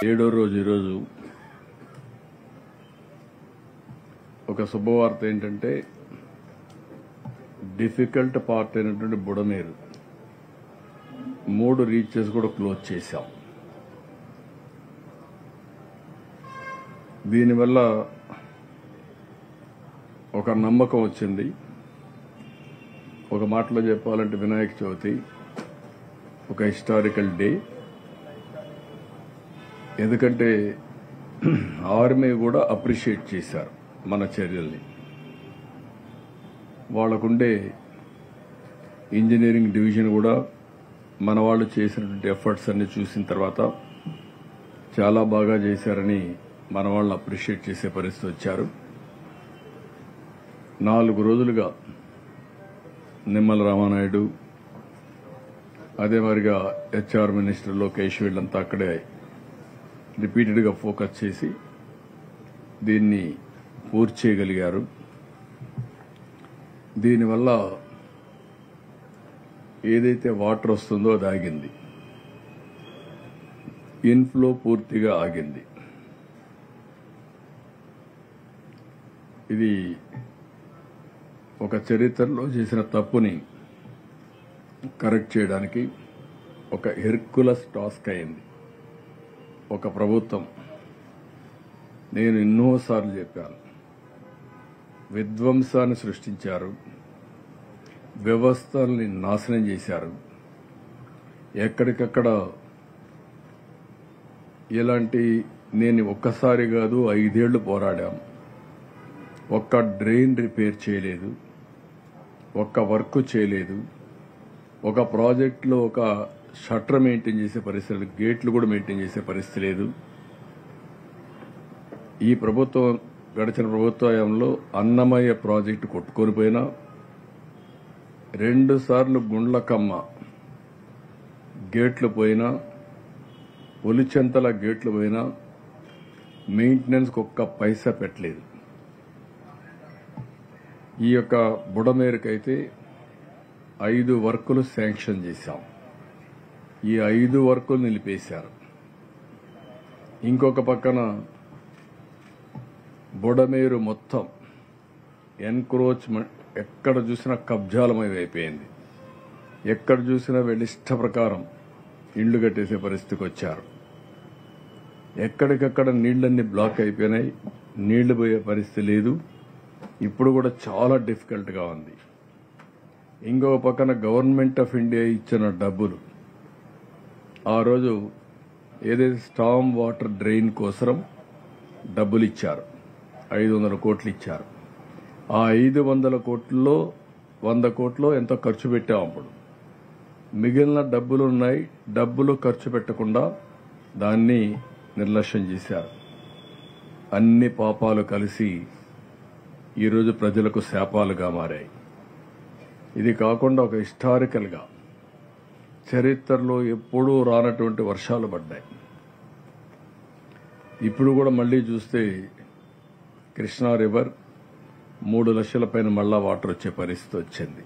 ఏడో రోజు ఈరోజు ఒక శుభవార్త ఏంటంటే డిఫికల్ట్ పార్ట్ అయినటువంటి బుడమేరు 3 రీచెస్ కూడా క్లోజ్ చేశాం. దీనివల్ల ఒక నమ్మకం వచ్చింది. ఒక మాటలో చెప్పాలంటే వినాయక చవితి ఒక హిస్టారికల్ డే. ఎందుకంటే ఆర్మీ కూడా అప్రిషియేట్ చేశారు మన చర్యల్ని. వాళ్ళకుండే ఇంజనీరింగ్ డివిజన్ కూడా మన వాళ్ళు చేసినటువంటి ఎఫర్ట్స్ అన్ని చూసిన తర్వాత చాలా బాగా చేశారని మన వాళ్ళు అప్రిషియేట్ చేసే పరిస్థితి వచ్చారు. 4 రోజులుగా నిమ్మల రామానాయుడు, అదే మరిగా హెచ్ఆర్ మినిస్టర్ లోకేష్ వీళ్ళంతా అక్కడే రిపీటెడ్గా ఫోకస్ చేసి దీన్ని పూర్తి చేయగలిగారు. దీనివల్ల ఏదైతే వాటర్ వస్తుందో అది ఆగింది, ఇన్ఫ్లో పూర్తిగా ఆగింది. ఇది ఒక చరిత్రలో చేసిన తప్పుని కరెక్ట్ చేయడానికి ఒక హెర్కులస్ టాస్క్ అయింది. ఒక ప్రభుత్వం, నేను ఎన్నోసార్లు చెప్పాను, విధ్వంసాన్ని సృష్టించారు, వ్యవస్థల్ని నాశనం చేశారు. ఎక్కడికక్కడ ఇలాంటి నేను ఒక్కసారి కాదు 5 ఏళ్లు పోరాడాం. ఒక్క డ్రైన్ రిపేర్ చేయలేదు, ఒక్క వర్క్ చేయలేదు, ఒక ప్రాజెక్టులో ఒక షట్టర్ మెయింటైన్ చేసే పరిస్థితి లేదు, గేట్లు కూడా మెయింటైన్ చేసే పరిస్థితి లేదు. ఈ ప్రభుత్వం గడిచిన ప్రభుత్వంలో అన్నమయ్య ప్రాజెక్టు కొట్టుకొని పోయినా, 2 సార్లు గుండ్లకమ్మ గేట్లు పోయినా, పులిచెంతల గేట్లు పోయినా మెయింటెనెన్స్కి ఒక్క పైసా పెట్టలేదు. ఈ యొక్క బుడమేరుకైతే 5 వర్కులు శాంక్షన్ చేశాం. ఈ 5 వర్కులు నిలిపేశారు. ఇంకొక పక్కన బుడమేరు మొత్తం ఎన్క్రోచ్మెంట్, ఎక్కడ చూసినా కబ్జాలమయం అయిపోయింది. ఎక్కడ చూసినా వీళ్ళ ఇష్ట ప్రకారం ఇళ్లు కట్టేసే పరిస్థితికి వచ్చారు. ఎక్కడికక్కడ నీళ్లన్నీ బ్లాక్ అయిపోయినాయి, నీళ్లు పోయే పరిస్థితి లేదు. ఇప్పుడు కూడా చాలా డిఫికల్ట్గా ఉంది. ఇంకొక పక్కన గవర్నమెంట్ ఆఫ్ ఇండియా ఇచ్చిన డబ్బులు, ఆ రోజు ఏదైతే స్టామ్ వాటర్ డ్రైన్ కోసం డబ్బులు ఇచ్చారు, 500 కోట్లు ఇచ్చారు. ఆ 500 కోట్లలో 100 కోట్లు ఎంతో ఖర్చు పెట్టాం. అప్పుడు మిగిలిన డబ్బులు ఉన్నాయి, డబ్బులు ఖర్చు పెట్టకుండా దాన్ని నిర్లక్ష్యం చేశారు. అన్ని పాపాలు కలిసి ఈరోజు ప్రజలకు శాపాలుగా మారాయి. ఇది కాకుండా ఒక హిస్టారికల్గా చరిత్రలో ఎప్పుడూ రానటువంటి వర్షాలు పడ్డాయి. ఇప్పుడు కూడా మళ్లీ చూస్తే కృష్ణా రివర్ 3 లక్షల పైన మళ్లా వాటర్ వచ్చే పరిస్థితి వచ్చింది.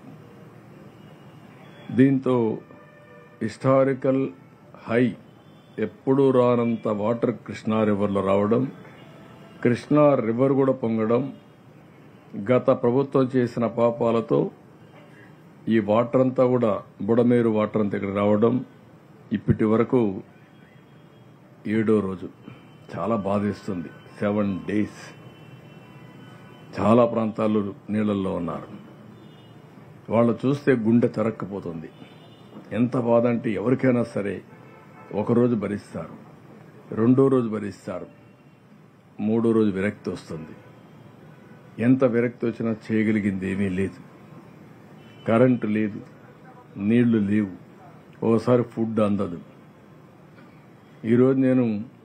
దీంతో హిస్టారికల్ హై, ఎప్పుడూ రానంత వాటర్ కృష్ణా రివర్లో రావడం, కృష్ణా రివర్ కూడా పొంగడం, గత ప్రభుత్వం చేసిన పాపాలతో ఈ వాటర్ అంతా కూడా బుడమేరు వాటర్ అంతా ఇక్కడ రావడం ఇప్పటి వరకు 7వ రోజు. చాలా బాధేస్తుంది. 7 డేస్ చాలా ప్రాంతాలు నీళ్లలో ఉన్నారు. వాళ్ళు చూస్తే గుండె తరక్కపోతుంది. ఎంత బాధ అంటే ఎవరికైనా సరే ఒకరోజు భరిస్తారు, 2వ రోజు భరిస్తారు, 3వ రోజు విరక్తి వస్తుంది. ఎంత విరక్తి వచ్చినా చేయగలిగింది ఏమీ లేదు. కరెంటు లేదు, నీళ్లు లేవు, ఓసారి ఫుడ్ అందదు. ఈరోజు నేను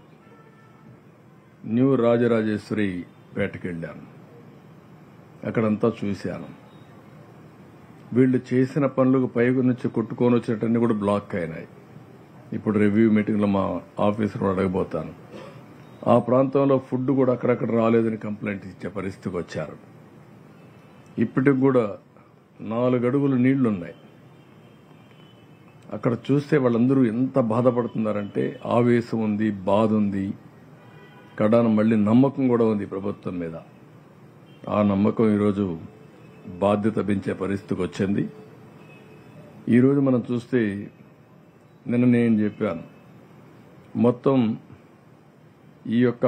న్యూ రాజరాజేశ్వరి పేటకి వెళ్ళాను. అక్కడంతా చూశాను. వీళ్ళు చేసిన పనులకు పైకి నుంచి కొట్టుకొని వచ్చేటన్నీ కూడా బ్లాక్ అయినాయి. ఇప్పుడు రివ్యూ మీటింగ్లో మా ఆఫీసర్ అడగబోతాను. ఆ ప్రాంతంలో ఫుడ్ కూడా అక్కడక్కడ రాలేదని కంప్లైంట్ ఇచ్చే పరిస్థితికి వచ్చారు. ఇప్పటికి కూడా 4 అడుగులు నీళ్లున్నాయి. అక్కడ చూస్తే వాళ్ళందరూ ఎంత బాధపడుతున్నారంటే ఆవేశం ఉంది, బాధ ఉంది, కడాన మళ్ళీ నమ్మకం కూడా ఉంది ప్రభుత్వం మీద. ఆ నమ్మకం ఈరోజు బాధ్యత పెంచే పరిస్థితికి వచ్చింది. ఈరోజు మనం చూస్తే నిన్న నేను చెప్పాను, మొత్తం ఈ యొక్క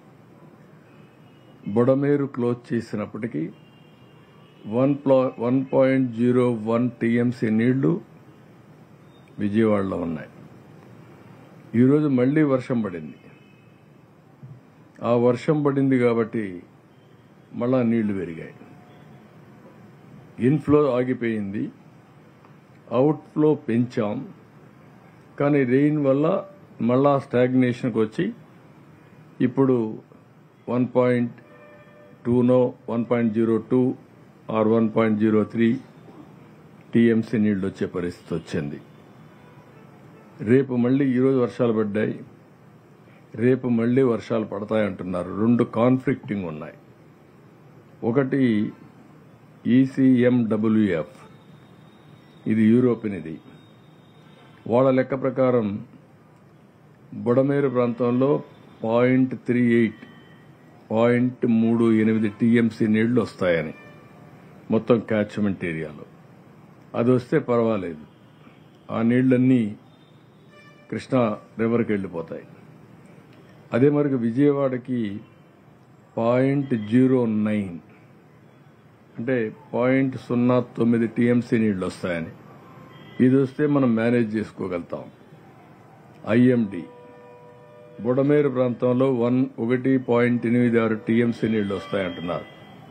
బుడమేరు క్లోజ్ చేసినప్పటికీ 1.01 టీఎంసీ నీళ్లు విజయవాడలో ఉన్నాయి. ఈరోజు మళ్లీ వర్షం పడింది. ఆ వర్షం పడింది కాబట్టి మళ్ళా నీళ్లు పెరిగాయి. ఇన్ఫ్లో ఆగిపోయింది, అవుట్ఫ్లో పెంచాం. కానీ రెయిన్ వల్ల మళ్ళా స్టాగ్నేషన్కి వచ్చి ఇప్పుడు 1.2 1.02 ఆర్ 1.03 టీఎంసీ నీళ్లు వచ్చే పరిస్థితి వచ్చింది. రేపు మళ్లీ ఈరోజు వర్షాలు పడ్డాయి, రేపు మళ్లీ వర్షాలు పడతాయంటున్నారు. రెండు కాన్ఫ్లిక్టింగ్ ఉన్నాయి. ఒకటి ECMWF, ఇది యూరోపియన్, ఇది వాళ్ళ లెక్క ప్రకారం బుడమేరు ప్రాంతంలో 0.38 టీఎంసీ నీళ్లు వస్తాయని మొత్తం క్యాచ్మెంట్ ఏరియాలో. అది వస్తే పర్వాలేదు, ఆ నీళ్లన్నీ కృష్ణా రివర్కి వెళ్ళిపోతాయి. అదే మరి విజయవాడకి 0.09 అంటే 0.09 టీఎంసీ నీళ్లు వస్తాయని. ఇది వస్తే మనం మేనేజ్ చేసుకోగలుగుతాం. IMD బుడమేరు ప్రాంతంలో 1.86 టీఎంసీ నీళ్లు వస్తాయంటున్నారు.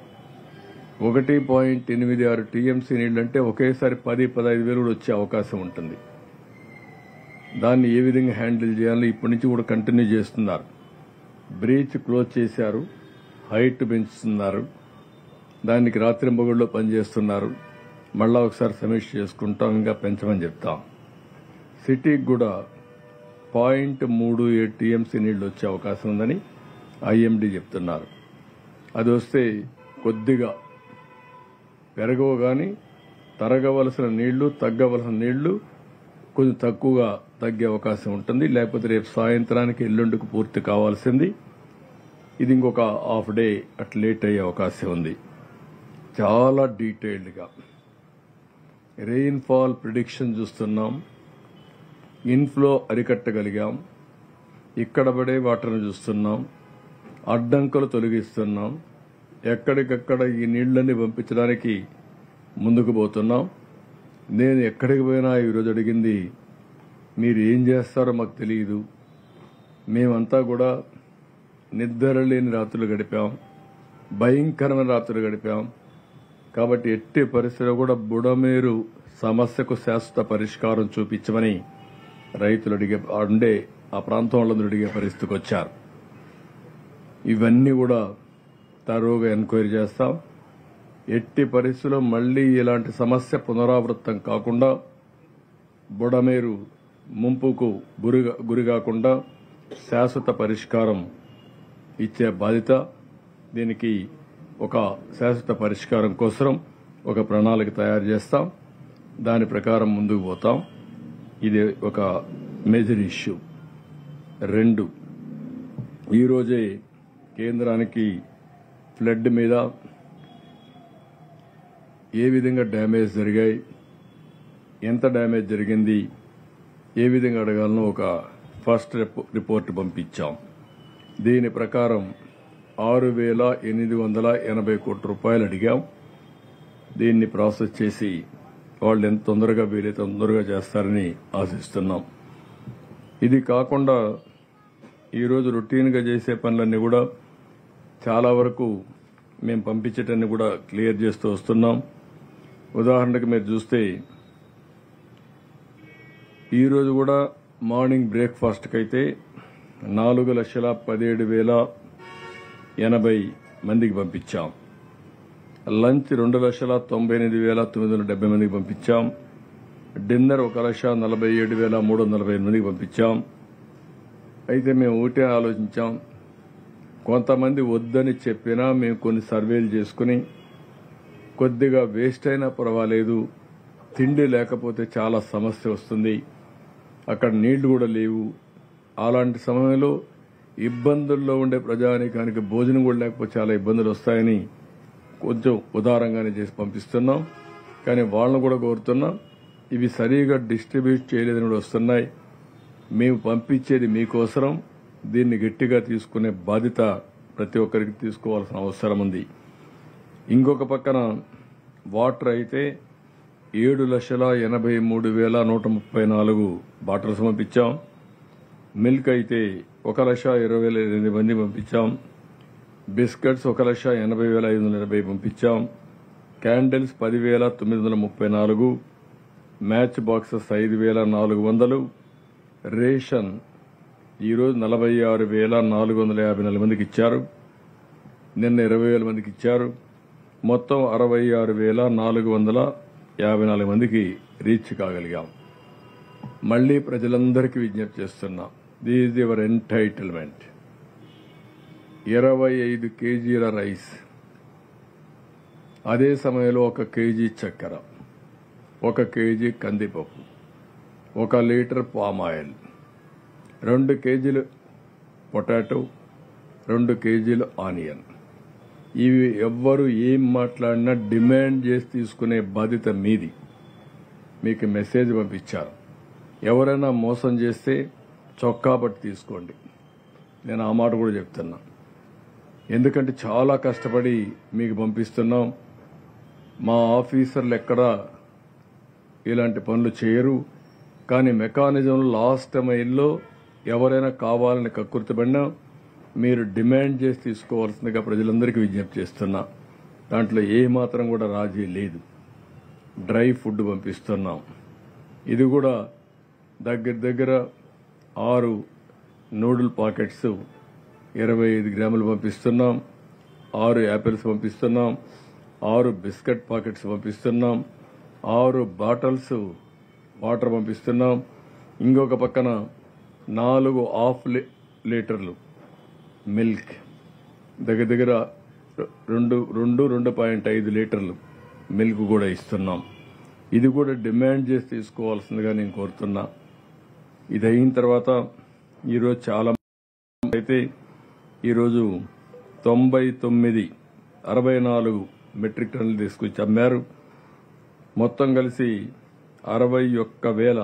1.86 టీఎంసీ నీళ్లు అంటే ఒకేసారి 10-15 వేలు కూడా వచ్చే అవకాశం ఉంటుంది. దాన్ని ఏ విధంగా హ్యాండిల్ చేయాలో ఇప్పటి నుంచి కూడా కంటిన్యూ చేస్తున్నారు. బ్రీచ్ క్లోజ్ చేశారు, హైట్ పెంచుతున్నారు, దానికి రాత్రింబగళ్ళు పనిచేస్తున్నారు. మళ్ళా ఒకసారి సమీక్ష చేసుకుంటాం, ఇంకా పెంచమని చెప్తాం. సిటీకి కూడా 0.37 టీఎంసీ నీళ్లు వచ్చే అవకాశం ఉందని IMD చెప్తున్నారు. అది వస్తే కొద్దిగా పెరగవు, కానీ తరగవలసిన నీళ్లు, తగ్గవలసిన నీళ్లు కొంచెం తక్కువగా తగ్గే అవకాశం ఉంటుంది. లేకపోతే రేపు సాయంత్రానికి, ఎల్లుండికి పూర్తి కావాల్సింది. ఇది ఇంకొక హాఫ్ డే అట్లా లేట్ అయ్యే అవకాశం ఉంది. చాలా డీటెయిల్డ్గా రెయిన్ఫాల్ ప్రిడిక్షన్ చూస్తున్నాం. ఇన్ఫ్లో అరికట్టగలిగాం, ఇక్కడ పడే వాటర్ను చూస్తున్నాం, అడ్డంకులు తొలగిస్తున్నాం, ఎక్కడికక్కడ ఈ నీళ్లన్నీ పంపించడానికి ముందుకు పోతున్నాం. నేను ఎక్కడికి పోయినా ఈరోజు అడిగింది, మీరు ఏం చేస్తారో మాకు తెలియదు, మేమంతా కూడా నిద్ర లేని రాత్రులు గడిపాం, భయంకరమైన రాత్రులు గడిపాం. కాబట్టి ఎట్టి పరిస్థితిలో కూడా బుడమేరు సమస్యకు శాశ్వత పరిష్కారం చూపించమని రైతులు అడిగే, ఆ ప్రాంతం వాళ్ళందరూ అడిగే పరిస్థితికి వచ్చారు. ఇవన్నీ కూడా తరోగా ఎంక్వైరీ చేస్తాం. ఎట్టి పరిస్థితుల్లో మళ్లీ ఇలాంటి సమస్య పునరావృతం కాకుండా, బుడమేరు ముంపుకు గురి కాకుండా శాశ్వత పరిష్కారం ఇచ్చే బాధ్యత. దీనికి ఒక శాశ్వత పరిష్కారం కోసం ఒక ప్రణాళిక తయారు చేస్తాం, దాని ప్రకారం ముందుకు పోతాం. ఇది ఒక మేజర్ ఇష్యూ. 2, ఈరోజే కేంద్రానికి ఫ్లడ్ మీద ఏ విధంగా డ్యామేజ్ జరిగాయి, ఎంత డ్యామేజ్ జరిగింది, ఏ విధంగా అడగాలనో ఒక ఫస్ట్ రిపోర్ట్ పంపించాం. దీని ప్రకారం 6,880 కోట్ల రూపాయలు అడిగాం. దీన్ని ప్రాసెస్ చేసి వాళ్ళు ఎంత తొందరగా వీలైతే తొందరగా చేస్తారని ఆశిస్తున్నాం. ఇది కాకుండా ఈరోజు రొటీన్గా చేసే పనులన్నీ కూడా చాలా వరకు మేము పంపించేటన్ని కూడా క్లియర్ చేస్తూ వస్తున్నాం. ఉదాహరణకు మీరు చూస్తే ఈరోజు కూడా మార్నింగ్ బ్రేక్ఫాస్ట్కి అయితే 4,17,080 మందికి పంపించాం. లంచ్ 2,98,970 మందికి పంపించాం. డిన్నర్ 1,47,340 మందికి పంపించాం. అయితే మేము ఒకటే ఆలోచించాం, కొంతమంది వద్దని చెప్పినా మేము కొన్ని సర్వేలు చేసుకుని కొద్దిగా వేస్ట్ అయినా పర్వాలేదు, తిండి లేకపోతే చాలా సమస్య వస్తుంది. అక్కడ నీళ్లు కూడా లేవు. అలాంటి సమయంలో ఇబ్బందుల్లో ఉండే ప్రజానీకానికి భోజనం కూడా లేకపోతే చాలా ఇబ్బందులు వస్తాయని కొంచెం ఉదారంగానే చేసి పంపిస్తున్నాం. కానీ వాళ్ళను కూడా కోరుతున్నాం, ఇవి సరిగా డిస్ట్రిబ్యూట్ చేయలేదని కూడా వస్తున్నాయి. మేము పంపించేది మీకోసరం. దీన్ని గట్టిగా తీసుకునే బాధ్యత ప్రతి ఒక్కరికి తీసుకోవాల్సిన అవసరం ఉంది. ఇంకొక పక్కన వాటర్ అయితే 7,83,134 బాటిల్స్ పంపించాం. మిల్క్ అయితే 1,20,008 మంది పంపించాం. బిస్కెట్స్ 1,80,580 పంపించాం. క్యాండిల్స్ 10,934, మ్యాచ్ బాక్సెస్ 5,400, రేషన్ ఈరోజు 46,454 మందికి ఇచ్చారు. నిన్న 20,000 మందికి ఇచ్చారు. మొత్తం 66,454 మందికి రీచ్ కాగలిగాం. మళ్లీ ప్రజలందరికీ విజ్ఞప్తి చేస్తున్నాం, దిస్ ఈజ్ యువర్ ఎంటైటిల్మెంట్. 25 కేజీల రైస్, అదే సమయంలో 1 కేజీ చక్కెర, 1 కేజీ కందిపప్పు, 1 లీటర్ పామ్ ఆయిల్, 2 కేజీలు పొటాటో, 2 కేజీలు ఆనియన్. ఇవి ఎవ్వరు ఏం మాట్లాడినా డిమాండ్ చేసి తీసుకునే బాధ్యత మీది. మీకు మెసేజ్ పంపించారు. ఎవరైనా మోసం చేస్తే చొక్కా పట్టి తీసుకోండి. నేను ఆ మాట కూడా చెప్తున్నా. ఎందుకంటే చాలా కష్టపడి మీకు పంపిస్తున్నాం. మా ఆఫీసర్లు ఎక్కడా ఇలాంటి పనులు చేయరు. కానీ మెకానిజం లాస్ట్ మైల్లో ఎవరైనా కావాలని కక్కుర్తిపడినా మీరు డిమాండ్ చేసి తీసుకోవాల్సిందిగా ప్రజలందరికీ విజ్ఞప్తి చేస్తున్నా. దాంట్లో ఏ మాత్రం కూడా రాజీ లేదు. డ్రై ఫుడ్ పంపిస్తున్నాం. ఇది కూడా దగ్గర 6 నూడిల్ పాకెట్స్ 25 గ్రాములు పంపిస్తున్నాం. 6 యాపిల్స్ పంపిస్తున్నాం. 6 బిస్కెట్ పాకెట్స్ పంపిస్తున్నాం. 6 బాటిల్స్ వాటర్ పంపిస్తున్నాం. ఇంకొక పక్కన 4 హాఫ్ లీటర్లు మిల్క్, దగ్గర 2.5 లీటర్లు మిల్క్ కూడా ఇస్తున్నాం. ఇది కూడా డిమాండ్ చేసి తీసుకోవాల్సిందిగా నేను కోరుతున్నా. ఇది అయిన తర్వాత ఈరోజు చాలా అయితే ఈరోజు 64 మెట్రిక్ టన్నులు తీసుకొచ్చి అమ్మారు. మొత్తం కలిసి 61,000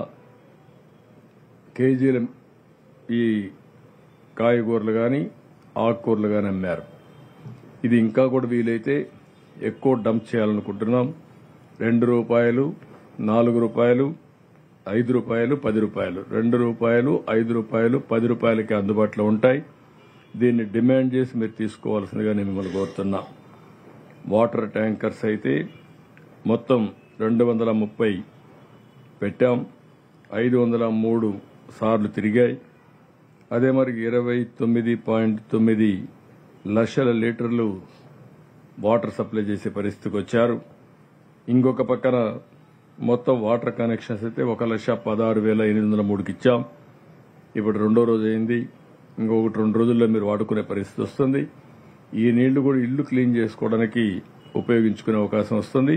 కేజీల ఈ కాయగూరలు కానీ ఆకుకూరలు కానీ అమ్మారు. ఇది ఇంకా కూడా వీలైతే ఎక్కువ డంప్ చేయాలనుకుంటున్నాం. 2 రూపాయలు, 4 రూపాయలు, 5 రూపాయలు, 10 రూపాయలు, 2 రూపాయలు, 5 రూపాయలు, 10 రూపాయలకి అందుబాటులో ఉంటాయి. దీన్ని డిమాండ్ చేసి మీరు తీసుకోవాల్సిందిగా నేను మిమ్మల్ని కోరుతున్నా. వాటర్ ట్యాంకర్స్ అయితే మొత్తం 230 పెట్టాం. 503 సార్లు తిరిగాయి. అదే మరి 29.9 లక్షల లీటర్లు వాటర్ సప్లై చేసే పరిస్థితికి వచ్చారు. ఇంకొక పక్కన మొత్తం వాటర్ కనెక్షన్స్ అయితే 1,16,803కి ఇచ్చాం. ఇప్పుడు 2వ రోజు అయింది. ఇంకొకటి 2 రోజుల్లో మీరు వాడుకునే పరిస్థితి వస్తుంది. ఈ నీళ్లు కూడా ఇల్లు క్లీన్ చేసుకోవడానికి ఉపయోగించుకునే అవకాశం వస్తుంది.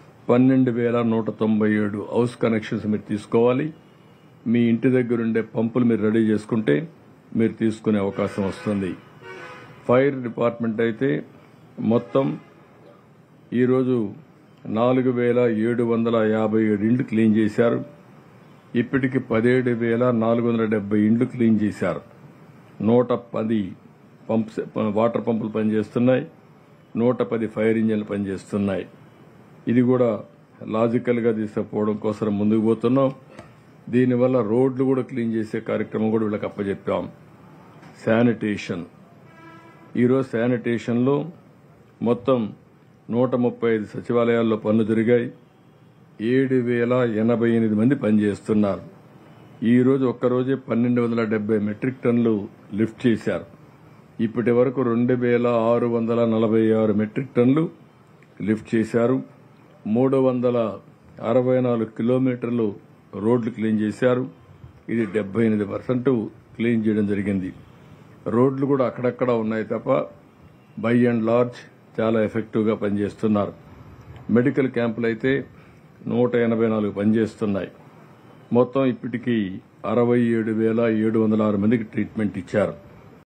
12,197 హౌస్ కనెక్షన్స్ మీరు తీసుకోవాలి. మీ ఇంటి దగ్గర ఉండే పంపులు మీరు రెడీ చేసుకుంటే మీరు తీసుకునే అవకాశం వస్తుంది. ఫైర్ డిపార్ట్మెంట్ అయితే మొత్తం ఈరోజు 4,757 ఇండ్లు క్లీన్ చేశారు. ఇప్పటికి 17,470 ఇండ్లు క్లీన్ చేశారు. 110 వాటర్ పంపులు పనిచేస్తున్నాయి. 110 ఫైర్ ఇంజన్లు పనిచేస్తున్నాయి. ఇది కూడా లాజికల్ గా తీసుకుపోవడం కోసం ముందుకు పోతున్నాం. దీనివల్ల రోడ్లు కూడా క్లీన్ చేసే కార్యక్రమం కూడా వీళ్ళకి అప్పచెప్పాం. శానిటేషన్, ఈరోజు శానిటేషన్లో మొత్తం 135 సచివాలయాల్లో పనులు జరిగాయి. 7,088 మంది పనిచేస్తున్నారు. ఈరోజు ఒక్కరోజే 1,270 మెట్రిక్ టన్నులు లిఫ్ట్ చేశారు. ఇప్పటి వరకు 2,646 మెట్రిక్ టన్నులు లిఫ్ట్ చేశారు. 364 కిలోమీటర్లు రోడ్లు క్లీన్ చేశారు. ఇది 78% క్లీన్ చేయడం జరిగింది. రోడ్లు కూడా అక్కడక్కడ ఉన్నాయి తప్ప బై అండ్ లార్జ్ చాలా ఎఫెక్టివ్ గా పనిచేస్తున్నారు. మెడికల్ క్యాంపులు అయితే 184 పనిచేస్తున్నాయి. మొత్తం ఇప్పటికీ 67,706 మందికి ట్రీట్మెంట్ ఇచ్చారు.